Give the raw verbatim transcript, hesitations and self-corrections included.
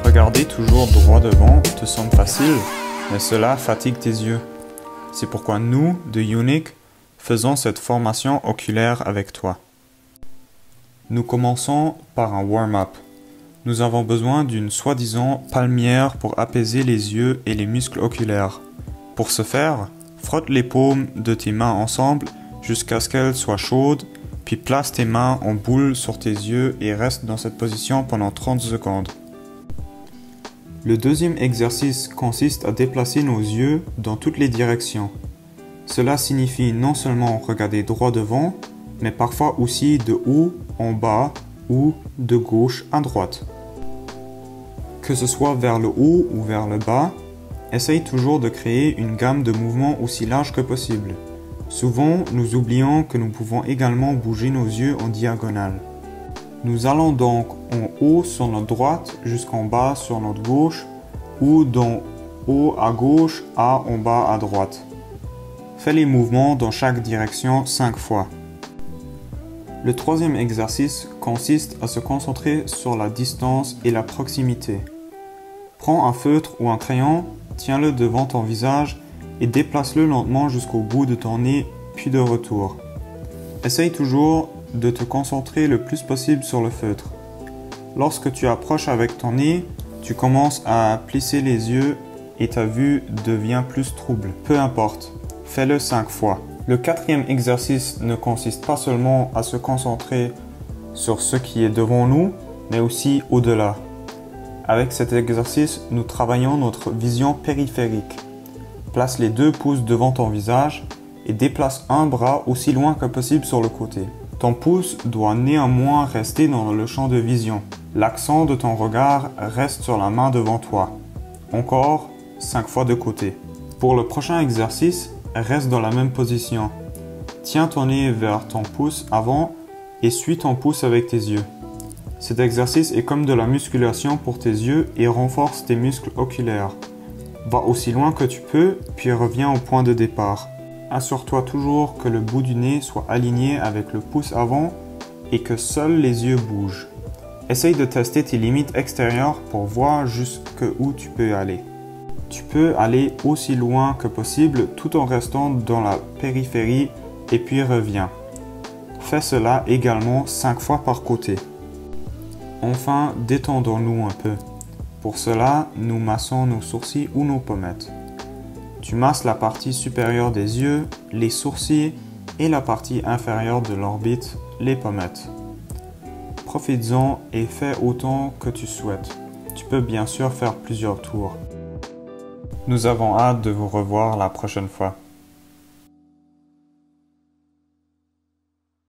Regarder toujours droit devant te semble facile, mais cela fatigue tes yeux. C'est pourquoi nous, de Unique, faisons cette formation oculaire avec toi. Nous commençons par un warm-up. Nous avons besoin d'une soi-disant palmière pour apaiser les yeux et les muscles oculaires. Pour ce faire, frotte les paumes de tes mains ensemble jusqu'à ce qu'elles soient chaudes, puis place tes mains en boule sur tes yeux et reste dans cette position pendant trente secondes. Le deuxième exercice consiste à déplacer nos yeux dans toutes les directions. Cela signifie non seulement regarder droit devant, mais parfois aussi de haut en bas ou de gauche à droite. Que ce soit vers le haut ou vers le bas, essaye toujours de créer une gamme de mouvements aussi large que possible. Souvent, nous oublions que nous pouvons également bouger nos yeux en diagonale. Nous allons donc en haut sur notre droite jusqu'en bas sur notre gauche ou d'en haut à gauche à en bas à droite. Fais les mouvements dans chaque direction cinq fois. Le troisième exercice consiste à se concentrer sur la distance et la proximité. Prends un feutre ou un crayon, tiens-le devant ton visage et déplace-le lentement jusqu'au bout de ton nez puis de retour. Essaye toujours de te concentrer le plus possible sur le feutre. Lorsque tu approches avec ton nez, tu commences à plisser les yeux et ta vue devient plus trouble. Peu importe, fais-le cinq fois. Le quatrième exercice ne consiste pas seulement à se concentrer sur ce qui est devant nous, mais aussi au-delà. Avec cet exercice, nous travaillons notre vision périphérique. Place les deux pouces devant ton visage et déplace un bras aussi loin que possible sur le côté. Ton pouce doit néanmoins rester dans le champ de vision. L'accent de ton regard reste sur la main devant toi. Encore cinq fois de côté. Pour le prochain exercice, reste dans la même position. Tiens ton nez vers ton pouce avant et suis ton pouce avec tes yeux. Cet exercice est comme de la musculation pour tes yeux et renforce tes muscles oculaires. Va aussi loin que tu peux, puis reviens au point de départ. Assure-toi toujours que le bout du nez soit aligné avec le pouce avant et que seuls les yeux bougent. Essaye de tester tes limites extérieures pour voir jusqu'où tu peux aller. Tu peux aller aussi loin que possible tout en restant dans la périphérie et puis reviens. Fais cela également cinq fois par côté. Enfin, détendons-nous un peu. Pour cela, nous massons nos sourcils ou nos pommettes. Tu masses la partie supérieure des yeux, les sourcils et la partie inférieure de l'orbite, les pommettes. Profites-en et fais autant que tu souhaites. Tu peux bien sûr faire plusieurs tours. Nous avons hâte de vous revoir la prochaine fois.